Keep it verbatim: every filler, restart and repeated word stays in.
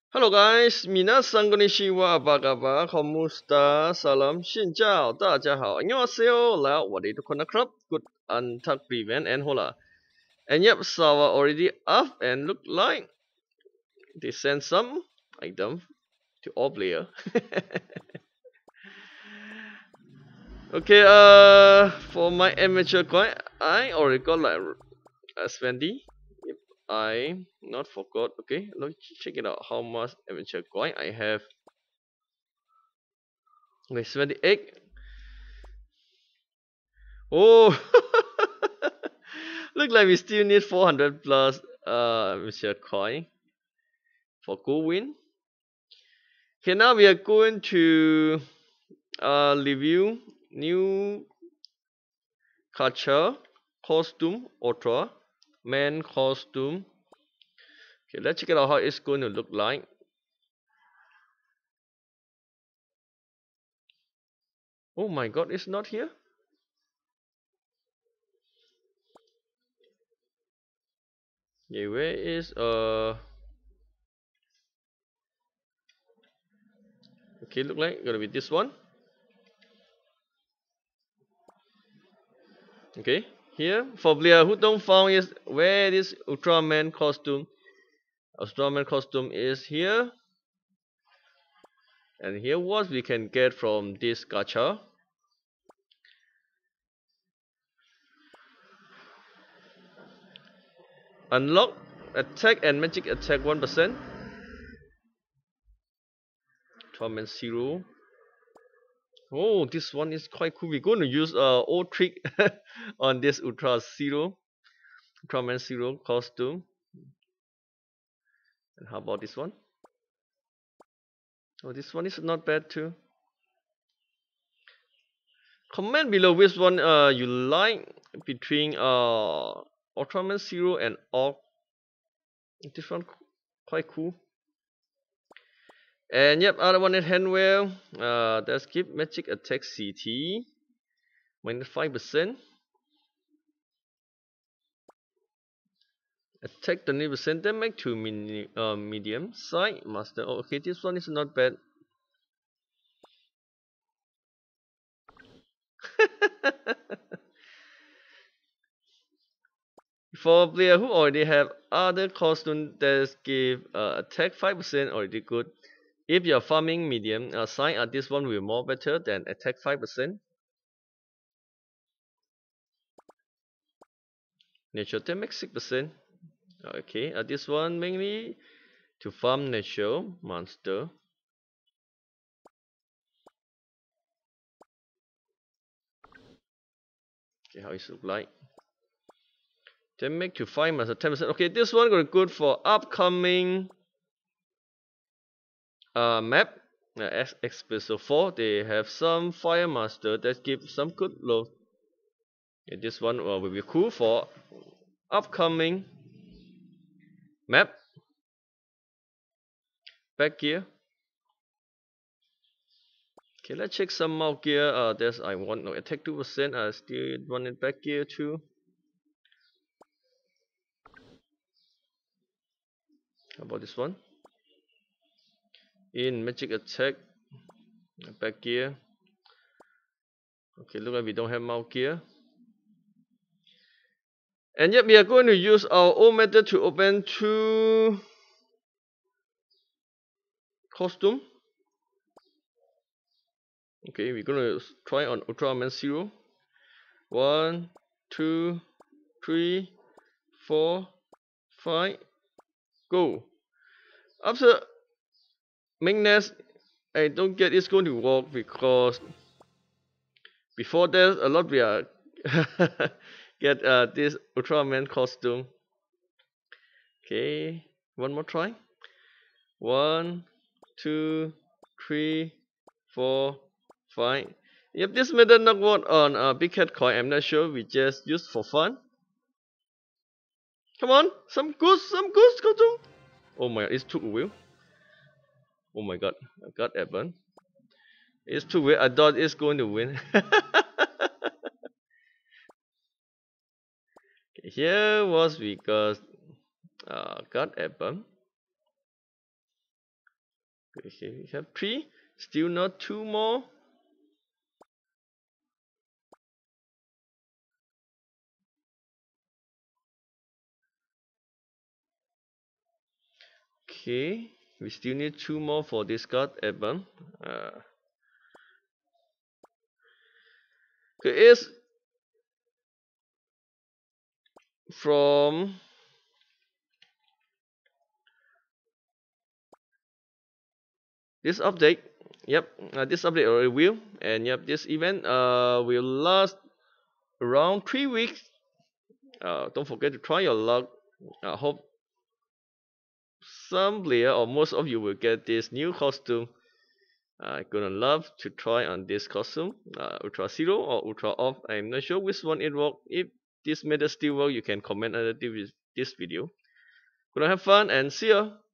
Hello guys, minasan konnichiwa, apa kabar? Komusta? Salam, xin chào, 大家好, 안녕하세요. 来，我的ทุกคนนะครับ Good Antak Prevent and Hola. And yep, Sawa already up and look like they sent some item to all player. Okay, uh, for my amateur coin, I already got like uh, twenty. If I not forgot, okay, let's check it out. How much amateur coin I have? Okay, seventy-eight. Oh, look like we still need four hundred plus uh amateur coin for good win. Okay, now we are going to uh review new culture costume ultra man costume. Okay, let's check it out how it's going to look like. Oh my god, it's not here. Yeah, where is uh okay, look like gonna be this one. Okay, here for player who don't found is where this Ultraman costume. Ultraman costume is here. And here what we can get from this gacha. Unlock attack and magic attack one percent. Ultraman Zero. Oh, this one is quite cool. We're going to use uh old trick on this Ultra Zero. Ultraman Zero costume. And how about this one? Oh, this one is not bad too. Comment below which one uh you like between uh Ultraman Zero and Orc. This one quite cool. And yep, other one is handwear. Uh, let's keep magic attack C T minus five percent. Attack twenty percent damage to mini, uh, medium side master. Oh, okay, this one is not bad. For a player who already have other costumes that give uh, attack five percent, already good. If you are farming medium uh, side, uh, this one will be more better than attack five percent. Nature damage six percent. Okay, uh, this one mainly to farm natural monster. Okay, how it look like. Damage to five monster ten percent. Okay, this one gonna good for upcoming uh map. Uh, Expresso four, they have some fire master that give some good load. Yeah, this one uh, will be cool for upcoming map. Back gear. Okay, let's check some mount gear. Uh, there's I want no attack two percent. I still want it back gear too. How about this one? In magic attack, back gear. Okay, look like we don't have mount gear. And yet we are going to use our own method to open two costume. Okay, we're gonna try on Ultraman Zero. One, two, three, four, five, go. After Magnus, I don't get it's going to work because before that a lot we are get uh, this Ultraman costume. Okay, one more try. One, two, three, four, five. If this method not work on a uh, big cat coin, I'm not sure. We just use for fun. Come on, some goose, some goose, go to. Oh my god, it's took a wheel. Oh my god, I got Evan. It's too weird. I thought it's going to win. Okay, here was because uh got Evan. Okay, we have three. Still not two more. Okay, we still need two more for this card, Evan. Uh, okay, is from this update. Yep, uh, this update already will, and yep, this event uh will last around three weeks. Uh, don't forget to try your luck. I hope some player or most of you will get this new costume. I'm gonna love to try on this costume, uh, Ultra Zero or Ultra Off. I'm not sure which one it works. If this method still works, you can comment under this video. Gonna have fun and see ya.